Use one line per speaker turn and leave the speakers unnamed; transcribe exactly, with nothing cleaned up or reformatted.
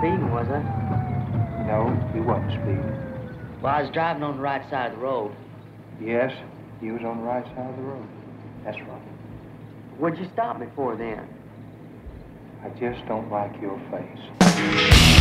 speeding, was I?
No, you wasn't speeding.
Well, I was driving on the right side of the road.
Yes, you was on the right side of the road. That's right.
What'd you stop me for then?
I just don't like your face.